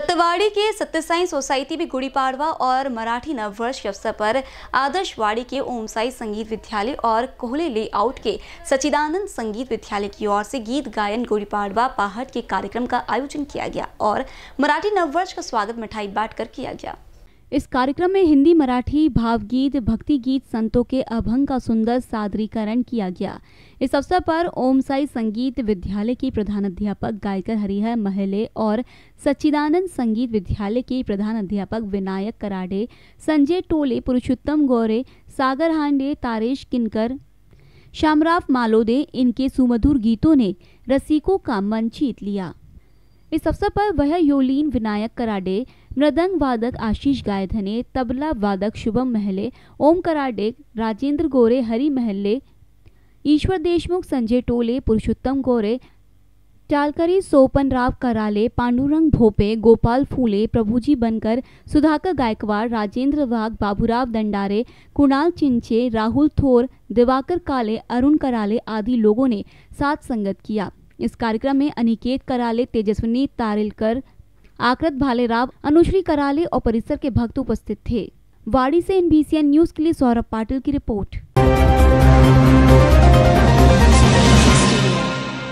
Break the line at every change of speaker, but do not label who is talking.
सत्यवाड़ी के सत्यसाई सोसाइटी में गुड़ी पाड़वा और मराठी नववर्ष के अवसर पर आदर्शवाड़ी के ओम साई संगीत विद्यालय और कोहले लेआउट के सच्चिदानंद संगीत विद्यालय की ओर से गीत गायन गुड़ी पाड़वा पहाड़ के कार्यक्रम का आयोजन किया गया और मराठी नववर्ष का स्वागत मिठाई बांटकर किया गया।
इस कार्यक्रम में हिंदी, मराठी, भावगीत, भक्ति गीत, संतों के अभंग का सुंदर सादरीकरण किया गया। इस अवसर पर ओम साई संगीत विद्यालय की प्रधानाध्यापक गायकर हरिहर महले और सच्चिदानंद संगीत विद्यालय के प्रधानाध्यापक विनायक कराडे, संजय टोले, पुरुषोत्तम गौरे, सागर हांडे, तारेश किनकर, शामराव मालोदे, इनके सुमधुर गीतों ने रसिकों का मन जीत लिया। इस अवसर पर वह योलीन विनायक कराडे, मृदंग वादक आशीष गायधने, तबला वादक शुभम महले, ओम कराडे, राजेंद्र गोरे, हरि महले, ईश्वर देशमुख, संजय टोले, पुरुषोत्तम गोरे, चालकरी सोपन राव कराले, पांडुरंग भोपे, गोपाल फूले, प्रभुजी बनकर, सुधाकर गायकवाड़, राजेंद्र वाघ, बाबूराव दंडारे, कुणाल चिंचे, राहुल थोर, दिवाकर काले, अरुण कराले आदि लोगों ने साथ संगत किया। इस कार्यक्रम में अनिकेत कराले, तेजस्विनी तारेलकर, आकृत भालेराव, अनुश्री कराले और परिसर के भक्त उपस्थित थे। वाड़ी से NBCN न्यूज के लिए सौरभ पाटिल की रिपोर्ट।